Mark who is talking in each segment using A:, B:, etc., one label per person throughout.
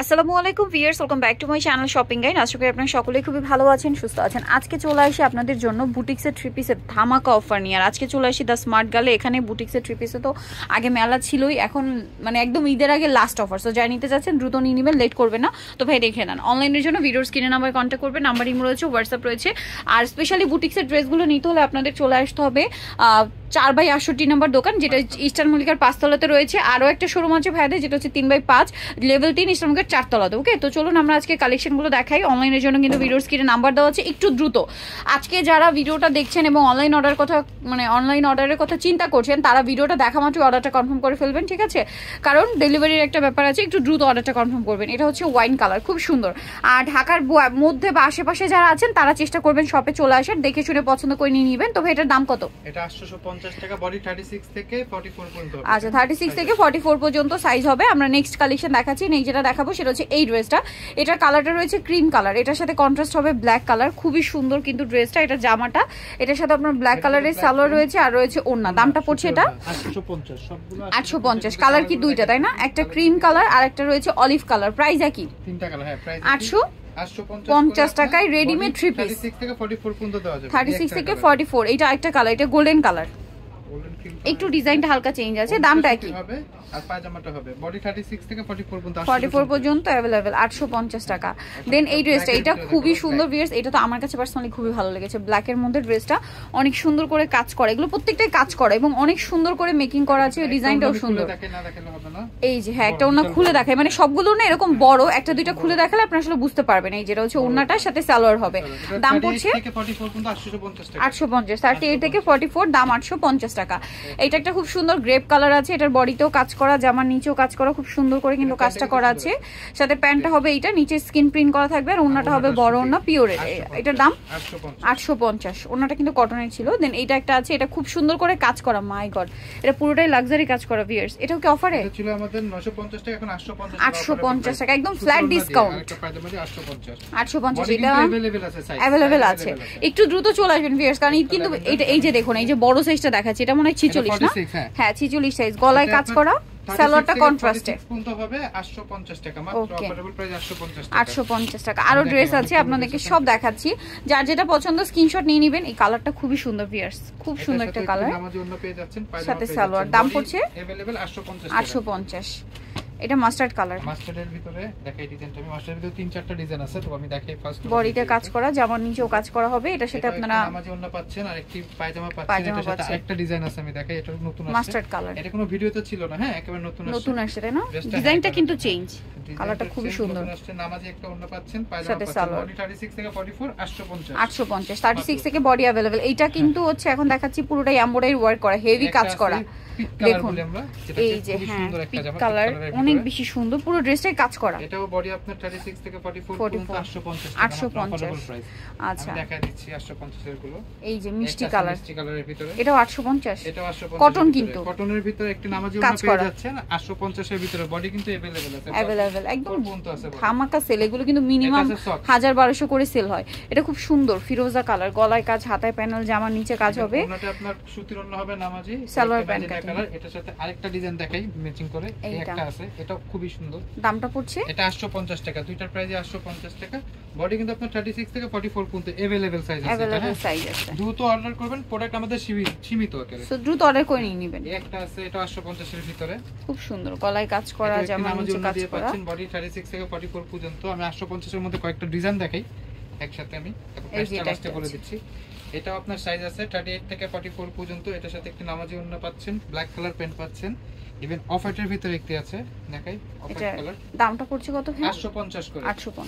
A: আসসালামু আলাইকুম viewers, welcome back to my channel shopping guide. আশা করি আপনারা সকলেই খুবই ভালো আছেন, সুস্থ আছেন। আজকে চলে আসি আপনাদের জন্য বুটিক্সের থ্রি পিসের ধামাকা অফার নিয়ে। আর আজকে চলে আসি দ্য স্মার্ট গার্লে। এখানে বুটিক্সের থ্রি পিসে তো আগে মেলা ছিলই, এখন মানে একদম ঈদের আগে লাস্ট অফার। সো যাই নিতে যাচ্ছেন দ্রুত নিয়ে নেবেন, লেট করবে না। তো ভাই দেখে নেন, অনলাইনের জন্য ভিডিওর স্ক্রিনে নাম্বার কন্ট্যাক্ট করবেন, নাম্বার ইমো রয়েছে, হোয়াটসঅ্যাপ রয়েছে। আর স্পেশালি বুটিক্সের ড্রেসগুলো নিতে হলে আপনাদের চলে আসতে হবে 4/68 নম্বর দোকান, যেটা ইস্টার্ন মল্লিকার 5 তলাতে রয়েছে। আরও একটা শোরুম আছে ভাইদের, যেটা হচ্ছে 3/5 লেভেল 3 ইস্টার্ন মল্লিকার 4 তলাতে। ওকে, তো চলুন আমরা আজকে কালেকশনগুলো দেখাই। অনলাইনের জন্য কিন্তু ভিডিওর স্ক্রিনে নাম্বার দেওয়া আছে, একটু দ্রুত। আজকে যারা ভিডিওটা দেখছেন এবং অনলাইন অর্ডারের কথা চিন্তা করছেন, তারা ভিডিওটা দেখা মাত্র অর্ডারটা কনফার্ম করে ফেলবেন, ঠিক আছে? কারণ ডেলিভারির একটা ব্যাপার আছে, একটু দ্রুত অর্ডারটা কনফার্ম করবেন। এটা হচ্ছে ওয়াইন কালার, খুব সুন্দর। আর ঢাকার মধ্যে বা আশেপাশে যারা আছেন তারা চেষ্টা করবেন শপে চলে আসার, দেখে শুনে পছন্দ করে নিয়ে নেবেন। তবে এটার দাম কত?
B: এটা 850 টাকা, বডি 36 থেকে 44 পর্যন্ত।
A: আচ্ছা, 36 থেকে 44 পর্যন্ত সাইজ হবে। আমরা নেক্সট কালেকশন দেখাচ্ছি। নেক্সট যেটা দেখাবো সেটা হচ্ছে এই ড্রেসটা। এটার কালারটা রয়েছে ক্রিম কালার, এটার সাথে কন্ট্রাস্ট হবে ব্ল্যাক কালার। খুবই সুন্দর কিন্তু ড্রেসটা। এটা জামাটা, এটার সাথে আপনার ব্ল্যাক কালারের সালোয়ার রয়েছে, আর রয়েছে ওড়না। দামটা পড়ছে এটা 850 সবগুলো 850। কালার কি দুইটা, তাই না? একটা ক্রিম কালার আর একটা রয়েছে অলিভ কালার। প্রাইস একই,
B: তিনটা কালার। হ্যাঁ, প্রাইস
A: 850 টাকায় রেডিমেড থ্রি পিস।
B: 36 থেকে 44 পর্যন্ত দেওয়া যাবে।
A: 36 থেকে 44। এটা একটা কালার, এটা গোল্ডেন কালার, একটু ডিজাইনটা হালকা চেঞ্জ আছে। দামটা কি হবে?
B: আর পায়জামাটা হবে বডি 36 থেকে 44 পর্যন্ত।
A: 44 পর্যন্ত अवेलेबल, 850 টাকা। দেন এই ড্রেসটা, এটা খুবই সুন্দর ভিউয়ার্স। এটা তো আমার কাছে পার্সোনালি খুবই ভালো লেগেছে। ব্ল্যাক এর মধ্যে ড্রেসটা অনেক সুন্দর করে কাজ করা, এগুলো প্রত্যেকটাই কাজ করা এবং অনেক সুন্দর করে মেকিং করা আছে। ডিজাইনটাও সুন্দর। এই যে হ্যাঁ, একটা ওড়না খুলে দেখায়, মানে সবগুলো না এরকম বড়, একটা দুইটা খুলে দেখালে আপনি আসলে বুঝতে পারবেন। এই যেটা হচ্ছে ওড়নাটার সাথে সালোয়ার হবে। দাম পড়ছে 850, 38 থেকে 44, দাম 850 টাকা। এটা একটা খুব সুন্দর গ্রেপ কালার আছে, এটার বডিতেও কাজ করা, জামার নিচেও কাজ করা, খুব সুন্দর করে কিন্তু কাজটা করা আছে। সাথে প্যান্টটা হবে এইটা, নিচে স্কিন প্রিন্ট করা থাকবে, আর ওড়নাটা হবে বড় ওড়না পিওরের। এটার দাম 850। ওড়নাটা কিন্তু কটনের ছিল। দেন এইটা একটা আছে, এটা খুব সুন্দর করে কাজ করা। মাই গড, এটা পুরোটাই লাক্সারি কাজ করা ভিউয়ার্স। এটাও কি অফারে?
B: এটা ছিল আমাদের 950 টাকা, এখন
A: 850 টাকা, একদম ফ্ল্যাট ডিসকাউন্ট। 850 এটা अवेलेबल আছে। একটু দ্রুত চলে আসবেন ভিউয়ার্স, কারণ কিন্তু এটা এই যে দেখুন, এই যে বড় সাইজটা দেখাচ্ছি, এটা মনে হয় 46 না? হ্যাঁ, 46 সাইজ। গলায় কাজ করা, সালোয়ারটা কন্ট্রাস্টে।
B: কোনটা হবে? 850 টাকা মাত্র, অফারেবল প্রাইস 850 টাকা।
A: 850 টাকা। আরো ড্রেস আছে, আপনাদেরকে সব দেখাচ্ছি। যার যেটা পছন্দ স্ক্রিনশট নিয়ে নেবেন। এই কালারটা খুবই সুন্দর ভিউয়ার্স, খুব সুন্দর একটা কালার, সাথে সালোয়ার। দাম পড়ছে
B: अवेलेबल 850।
A: 850। এটা মাস্টার্ড কালার,
B: মাস্টার্ডের ভিতরে দেখাই ডিজাইনটা। আমি মাস্টার্ডের ভিতরে 3-4টা ডিজাইন আছে, তো আমি দেখাই ফার্স্ট।
A: বডিতে কাজ করা, জামার নিচেও কাজ করা হবে। এটার সাথে আপনারা
B: নামাজি ওন্না পাচ্ছেন, আর একটি পায়জামা পাচ্ছেন। এটার সাথে আরেকটা ডিজাইন আছে, আমি দেখাই। এটা নতুন আছে,
A: মাস্টার্ড কালার।
B: এটা কোনো ভিডিওতে ছিল না। হ্যাঁ, একেবারে নতুন
A: আসছে, তাই না? ডিজাইনটা কিন্তু চেঞ্জ, কালারটা খুবই সুন্দর।
B: নামাজি একটা ওন্না পাচ্ছেন, পায়জামা পাচ্ছেন। বডি 36 থেকে 44, 850।
A: 36 থেকে বডি अवेलेबल। এইটা কিন্তু হচ্ছে এখন দেখাচ্ছি পুরোটাই এমব্রয়ডারি ওয়ার্ক করা, হেভি কাজ করা। দেখুন এই যে হ্যাঁ, পিঙ্ক কালার, অনেক বেশি সুন্দর। পুরো ড্রেসটাই কাজ করা।
B: এটাও বডি আপনার 36 থেকে 44 পর্যন্ত 850 টাকা।
A: 850। আচ্ছা,
B: আমি দেখাই দিচ্ছি 850 এর গুলো।
A: এই যে মিষ্টি কালার,
B: মিষ্টি কালারের ভিতরে
A: এটাও 850।
B: এটাও 850।
A: কটন, কিন্তু
B: কটনের ভিতরে একটা নামাজি ওন্না পেয়ে যাচ্ছেন 850 এর ভিতরে। বডি কিন্তু अवेलेबल আছে,
A: अवेलेबल একদম ধামাকা সেল। এগুলো কিন্তু মিনিমাম 1000-1200 করে সেল হয়। এটা খুব সুন্দর ফিরোজা কালার, গলায় কাজ, হাতায় প্যানেল, জামার নিচে কাজ হবে।
B: ওন্নাটা আপনার সুতির ওন্না হবে, নামাজি
A: সালোয়ার প্যান্ট
B: কালার। এটার সাথে আরেকটা ডিজাইন দেখাই ম্যাচিং করে, এই একটা আছে, এটাও খুবই সুন্দর।
A: দামটা পড়ছে
B: এটা 850 টাকা। দুইটার প্রাইস 850 টাকা। বডি কিন্তু আপনার 36 থেকে 44 পর্যন্ত अवेलेबल সাইজ আছে।
A: अवेलेबल সাইজ আছে।
B: দ্রুত অর্ডার করবেন, প্রোডাক্ট আমাদের সীমিত আকারে।
A: সো দ্রুত অর্ডার করে নিয়ে নেবেন।
B: একটা আছে, এটা 850 এর ভিতরে,
A: খুব সুন্দর গলায় কাজ করা, জামার নিচে কাজ করা।
B: বডি 36 থেকে 44 পর্যন্ত। আমি 850 এর মধ্যে কয়েকটা ডিজাইন দেখাই একসাথে। আমি প্রাইসটা বলে দিচ্ছি। এটা আপনার সাইজ আছে 38 থেকে 44 পর্যন্ত। এটার সাথে একটা নামাজি ওন্না পাচ্ছেন, ব্ল্যাক কালার প্যান্ট পাচ্ছেন, ইভেন অফ হোয়াইটের ভিতরে একটি আছে, দেখাই অফ হোয়াইট কালার।
A: দামটা পড়ছে কত?
B: 850 করে।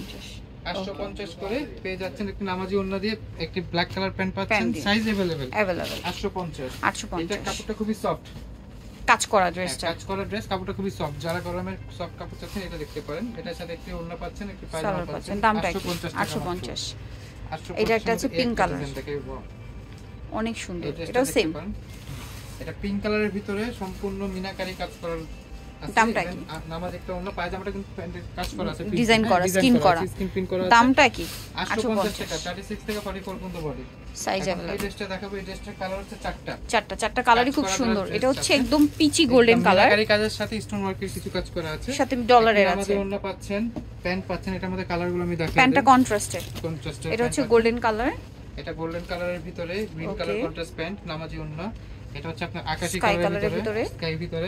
B: 850 করে পেয়ে যাচ্ছেন। একটি নামাজি ওন্না দিয়ে একটি ব্ল্যাক কালার প্যান্ট পাচ্ছেন, সাইজ अवेलेबल 850। এটা কাপড়টা খুবই সফট,
A: কাজ করা ড্রেসটা,
B: কাজ করা ড্রেস। কাপড়টা খুবই সফট, যারা গরমের সফট কাপড় চাচ্ছেন এটা দেখতে পারেন। এটার সাথে একটি ওন্না পাচ্ছেন, একটি পায়জামা পাচ্ছেন।
A: দামটা 850। এটা একটা আছে পিঙ্ক কালার, অনেক সুন্দর। এটাও সেম।
B: এটা পিঙ্ক কালারের ভিতরে সম্পূর্ণ মিনাকারি কাজ করা।
A: দামটা কি?
B: নামাজ একটা অন্য পায়জামাটা কিন্তু কাজ করা আছে,
A: ডিজাইন করা, স্কিন প্রিন্ট করা। দামটা কি?
B: 850 টাকা। 36 থেকে 44 পর্যন্ত বডি
A: সাইজ अवेलेबल।
B: এই ড্রেসটা দেখাবো। এই ড্রেসটার কালার হচ্ছে
A: চারটা কালারই খুব সুন্দর। এটা হচ্ছে একদম পিচি গোল্ডেন কালার,
B: মিনাকারি কাজের সাথে স্টোন ওয়ার্কের কিছু কাজ করা আছে,
A: সাথে ডলারের আছে।
B: নামাজে ওন্না পাচ্ছেন, প্যান্ট পাচ্ছেন, এটার মধ্যে কালারগুলো আমি দেখাই।
A: প্যান্টটা কন্ট্রাস্টেড, এটা হচ্ছে গোল্ডেন কালার,
B: এটা গোল্ডেন কালারের ভিতরে গ্রিন কালার কন্ট্রাস্ট প্যান্ট, নামাজি ওন্না। এটা হচ্ছে আপনার আকাশী কালারের ভিতরে, স্কাই ভিতরে।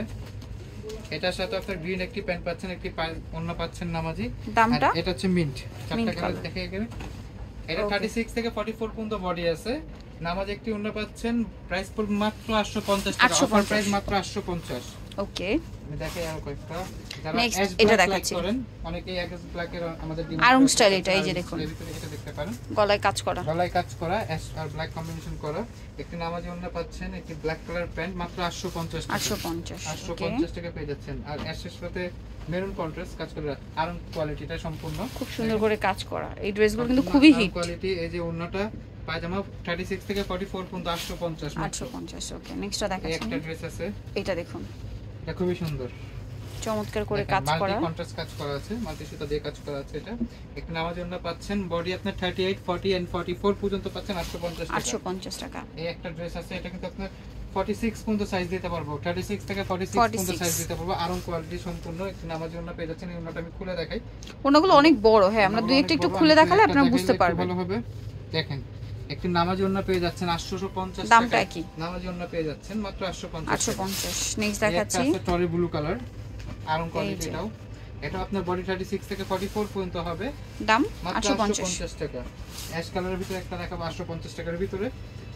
B: এটার সাথে আপনার গ্রিন একটি প্যান্ট পাচ্ছেন, একটি ওন্না পাচ্ছেন নামাজি।
A: দামটা
B: এটা হচ্ছে মিন্ট, চারটা কালার দেখে এখানে। এটা 36 থেকে 44 পর্যন্ত বডি আছে। নামাজি একটি ওন্না পাচ্ছেন, প্রাইস পড়বে মাত্র 850 টাকা, অফার প্রাইস মাত্র 850।
A: ওকে,
B: আমি দেখাই আর কয়েকটা।
A: নেক্সট এটা দেখাচ্ছি,
B: অনেকেই অ্যাশ ব্ল্যাকের আমাদের
A: আরং স্টাইল, এটা এই যে দেখুন,
B: এটা দেখতে পারেন,
A: গলায় কাজ করা,
B: অ্যাশ আর ব্ল্যাক কম্বিনেশন করা। একটি নামাজি ওন্না পাচ্ছেন, একটি ব্ল্যাক কালার প্যান্ট, মাত্র 850 টাকা। 850 টাকা পেয়ে যাচ্ছেন। আর অ্যাশের সাথে মেরুন কন্ট্রাস্ট কাজ করা, আরং কোয়ালিটিটা সম্পূর্ণ
A: খুব সুন্দর করে কাজ করা। এই ড্রেসগুলো কিন্তু খুবই হিট
B: কোয়ালিটি। এই যে ওন্নাটা পায়জামা 36 থেকে 44 পর্যন্ত 850।
A: 850। ওকে, নেক্সটটা দেখাচ্ছি,
B: একটা ড্রেস আছে,
A: এটা দেখুন,
B: এটা খুবই সুন্দর,
A: চমৎকার করে কাজ করা,
B: মাল্টি কন্ট্রাস্ট কাজ করা আছে, মাল্টি সুতা দিয়ে কাজ করা আছে। এটা একটা নামার জন্য পাচ্ছেন, বডি আপনার 38, 40 এন্ড 44 পর্যন্ত পাচ্ছেন 850 টাকা।
A: 850 টাকা।
B: এই একটা ড্রেস আছে, এটা কিন্তু আপনার 46 পর্যন্ত সাইজ দিতে পারবো, 36 থেকে 46 পর্যন্ত সাইজ দিতে পারবো। আরং কোয়ালিটি সম্পূর্ণ একটা নামার জন্য পেয়ে যাচ্ছেন। এই ওন্নাটা আমি খুলে দেখাই,
A: ওন্নাগুলো অনেক বড়, হ্যাঁ আমরা দুই একটা একটু খুলে দেখালে আপনারা বুঝতে পারবেন
B: ভালো হবে। দেখেন, একটি নামাজি ওন্না পেয়ে যাচ্ছেন 850 টাকা।
A: দামটা কি?
B: নামাজি ওন্না পেয়ে যাচ্ছেন মাত্র 850।
A: 850। নেক্সট দেখাচ্ছি,
B: এটা আছে টরি ব্লু কালার, আরং কোয়ালিটি। এটা আপনার বডি 36 থেকে 44 পর্যন্ত হবে,
A: দাম
B: মাত্র 850 টাকা। অ্যাশ কালারের ভিতরে একটা দেখাবো 850 টাকার ভিতরে,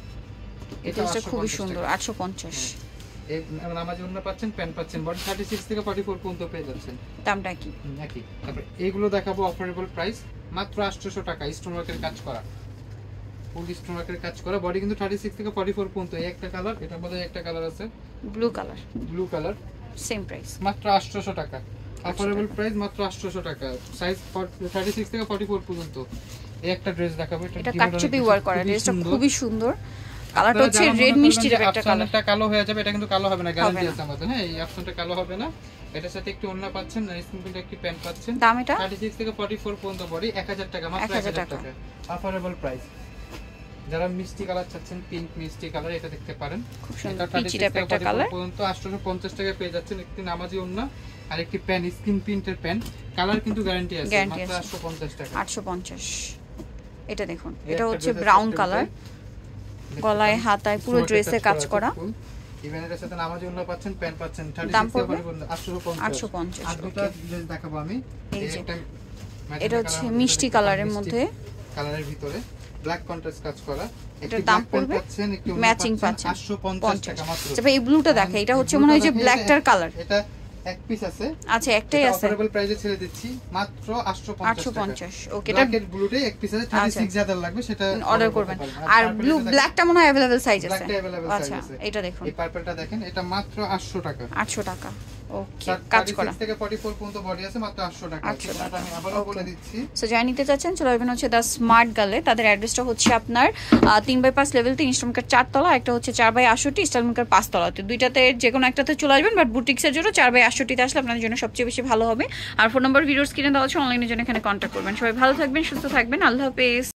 A: এটা খুবই সুন্দর, 850।
B: এই নামাজি ওন্না পাচ্ছেন, প্যান্ট পাচ্ছেন, বডি 36 থেকে 44 পর্যন্ত পেয়ে যাচ্ছেন।
A: দামটা কি?
B: একই। তারপর এইগুলো দেখাবো অফারেবল প্রাইস, মাত্র 800 টাকা। স্টোন ওয়ার্কের কাজ করা, ফুল স্টোন ওয়ার্কের কাজ করা, বডি কিন্তু 36 থেকে 44 পর্যন্ত। এই একটা কালার, এটার মধ্যে একটা কালার আছে
A: ব্লু কালার, সেম প্রাইস,
B: মাত্র 800 টাকা। অফারেবল প্রাইস মাত্র 800 টাকা, সাইজ 36 থেকে 44 পর্যন্ত। এই একটা ড্রেস দেখাবো,
A: এটা কাটচুপি ওয়্যার করা, ড্রেসটা খুবই সুন্দর। কালারটা হচ্ছে রেড মিষ্টি টাইপের একটা কালার,
B: এটা কালো হয়ে যাবে, এটা কিন্তু কালো হবে না, গ্যারান্টি আছে আমাদের। হ্যাঁ, এই অপশনটা কালো হবে না। এটার সাথে একটু ওন্না পাচ্ছেন, স্কিন প্রিন্ট একটি প্যান্ট পাচ্ছেন।
A: দাম এটা
B: 36 থেকে 44 পর্যন্ত বডি, 1000 টাকা, মাত্র 1000 টাকা। Offerable price. যারা মিষ্টি কালার চাচ্ছেন, পিঙ্ক মিষ্টি কালার, এটা দেখতে পারেন,
A: খুব সুন্দর পিচি টাইপের একটা কালার,
B: পর্যন্ত 850 টাকা পেয়ে যাচ্ছেন। একটি নামাজি ওন্না আর একটি প্যান্ট, স্কিন প্রিন্টের প্যান্ট, কালার কিন্তু গ্যারান্টি আছে, মাত্র 850 টাকা।
A: 850। এটা দেখুন, এটা হচ্ছে ব্রাউন কালার, গলায় হাতায় পুরো ড্রেসে কাজ করা।
B: ইভেন এর সাথে নামাজি ওন্না পাচ্ছেন, প্যান্ট পাচ্ছেন, 36 থেকে 850। আর দুটো ড্রেস দেখাবো আমি।
A: এটা হচ্ছে মিষ্টি কালারের মধ্যে,
B: কালারের ভিতরে ব্ল্যাক কন্ট্রাস্ট কাজ করা।
A: এটার দাম পড়বে ম্যাচিং পাচ্ছেন 850 টাকা মাত্র। আচ্ছা, এই ব্লুটা দেখে, এটা হচ্ছে মনে হয় যে ব্ল্যাকটার কালার।
B: এটা এক পিস আছে,
A: আচ্ছা একটাই আছে,
B: অফারেবল প্রাইসে ছেড়ে দিচ্ছি মাত্র 850।
A: ওকে, এটা
B: ব্ল্যাকের ব্লুটাই এক পিস আছে, 36 যাদের লাগবে সেটা
A: অর্ডার করবেন। আর ব্ল্যাকটা মনে হয় अवेलेबल সাইজ আছে।
B: আচ্ছা,
A: এটা দেখুন,
B: এই পার্পলটা দেখেন, এটা মাত্র 800 টাকা।
A: 800 টাকা। ওকে, কাজ করা
B: 36 থেকে 44 পর্যন্ত বডি আছে, মাত্র 800 টাকা। এটা আমি আবারো বলে দিচ্ছি।
A: সো যারা নিতে চাচ্ছেন চলে আসবেন হচ্ছে দা স্মার্ট গালে। তাদের অ্যাড্রেসটা হচ্ছে আপনার 3/5 লেভেল 3 ইস্টার্নকার 4 তলা, একটা হচ্ছে 4/68 ইস্টার্নকার 5 তলা। তো দুইটাতে যে কোনো একটাতে চলে আসবেন, বাট বুটিক্সের জন্য 4/68 তে আসলে আপনাদের জন্য সবচেয়ে বেশি ভালো হবে। আর ফোন নাম্বার ভিডিওর স্ক্রিনে দেওয়া আছে, অনলাইনের জন্য এখানে কন্ট্যাক্ট করবেন। সবাই ভালো থাকবেন, সুস্থ থাকবেন, আল্লাহ হাফেজ।